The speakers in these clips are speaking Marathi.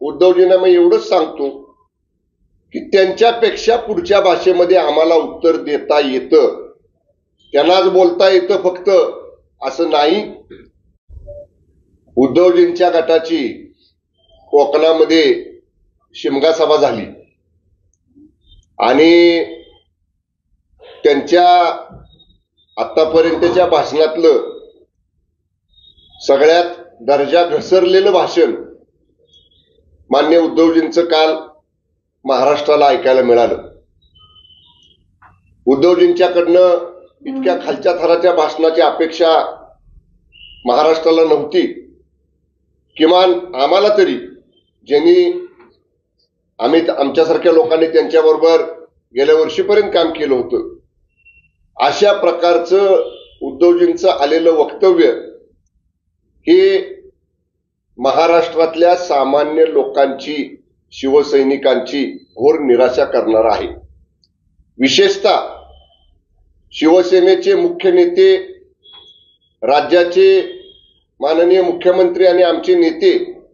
उद्धवजींना मी एवढंच सांगतो की त्यांच्यापेक्षा पुढच्या भाषेमध्ये आम्हाला उत्तर देता येतं, त्यांनाच बोलता येतं फक्त असं नाही. उद्धवजींच्या गटाची कोकणामध्ये शिमगा सभा झाली आणि त्यांच्या आतापर्यंतच्या भाषणातलं सगळ्यात दर्जा घसरलेलं भाषण माननीय उद्धवजींचं काल महाराष्ट्राला ऐकायला मिळालं. उद्धवजींच्याकडनं इतक्या खालच्या थराच्या भाषणाची अपेक्षा महाराष्ट्राला नव्हती. किमान आम्हाला तरी, ज्यांनी आमच्यासारख्या लोकांनी त्यांच्याबरोबर गेल्या वर्षीपर्यंत काम केलं होतं, अशा प्रकारचं उद्धवजींचं आलेलं वक्तव्य हे महाराष्ट्रातल्या सामान्य लोकांची, शिवसैनिकांची घोर निराशा करणार आहे. विशेषतः शिवसेनेचे मुख्य नेते, राज्याचे माननीय मुख्यमंत्री आणि आमचे नेते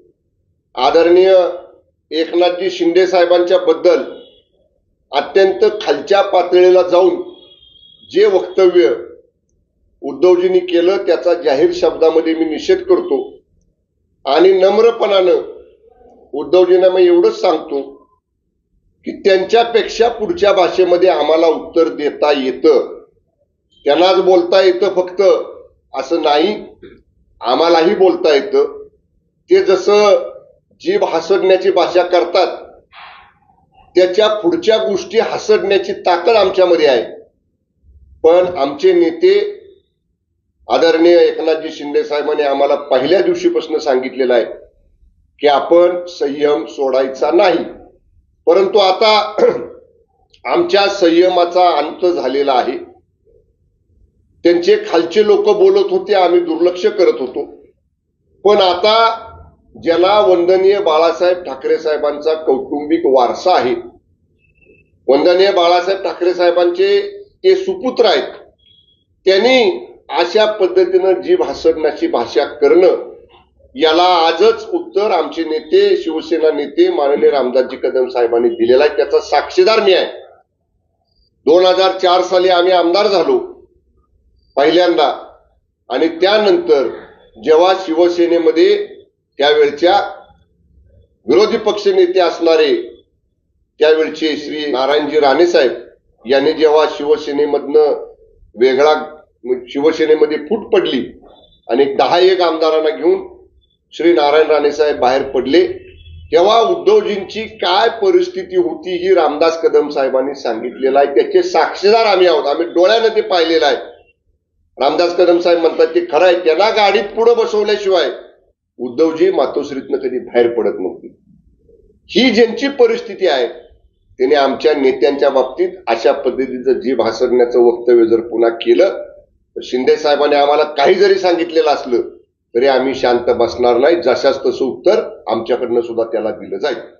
आदरणीय एकनाथजी शिंदे साहेबांच्या बद्दल अत्यंत खालच्या पातळीला जाऊन जे वक्तव्य उद्धवजींनी केलं त्याचा जाहीर शब्दामध्ये मी निषेध करतो आणि नम्रपणानं उद्धवजींना मी एवढंच सांगतो की त्यांच्यापेक्षा पुढच्या भाषेमध्ये आम्हाला उत्तर देता येतं, त्यांनाच बोलता येतं फक्त असं नाही, आम्हालाही बोलता येतं. ते जसं जीभ हसडण्याची भाषा करतात त्याच्या पुढच्या गोष्टी हसडण्याची ताकद आमच्यामध्ये आहे. पण आमचे नेते आदरणीय एकनाथजी शिंदे साहेबांनी आम्हाला पहिल्या दिवशीपासून सांगितलेलं आहे की आपण संयम सोडायचा नाही. परंतु आता आमच्या संयमाचा अंत झालेला आहे. त्यांचे खालचे लोक बोलत होते, आम्ही दुर्लक्ष करत होतो. पण आता ज्याला वंदनीय बाळासाहेब ठाकरे साहेबांचा कौटुंबिक वारसा आहे, वंदनीय बाळासाहेब ठाकरे साहेबांचे ते सुपुत्र आहेत, त्यांनी अशा पद्धतीनं जीभ हसडण्याची भाषा करणं, याला आजच उत्तर आमचे नेते, शिवसेना नेते माननीय रामदासजी कदम साहेबांनी दिलेला आहे. त्याचा साक्षीदार मी आहे. 2004 साली आम्ही आमदार झालो पहिल्यांदा, आणि त्यानंतर जेव्हा शिवसेनेमध्ये त्यावेळच्या विरोधी पक्ष नेते असणारे त्यावेळचे श्री नारायणजी राणे साहेब यांनी जेव्हा शिवसेनेमध्ये फूट पडली आणि 10-1 आमदारांना घेऊन श्री नारायण राणे साहेब बाहेर पडले, तेव्हा उद्धवजींची काय परिस्थिती होती ही रामदास कदम साहेबांनी सांगितलेलं आहे. त्याचे साक्षीदार आम्ही आहोत. आम्ही डोळ्यानं ते पाहिलेलं आहे. रामदास कदम साहेब म्हणतात ते खरं आहे, त्यांना गाडीत पुढे बसवल्याशिवाय उद्धवजी मातोश्रीतनं कधी बाहेर पडत नव्हती. ही ज्यांची परिस्थिती आहे त्याने आमच्या नेत्यांच्या बाबतीत अशा पद्धतीचं जीभ हसडण्याचं वक्तव्य जर पुन्हा केलं तर शिंदे साहेबांनी आम्हाला काही जरी सांगितलेलं असलं तरी आम्ही शांत बसणार नाही. जशाच तसं उत्तर आमच्याकडनं सुद्धा त्याला दिलं जाईल.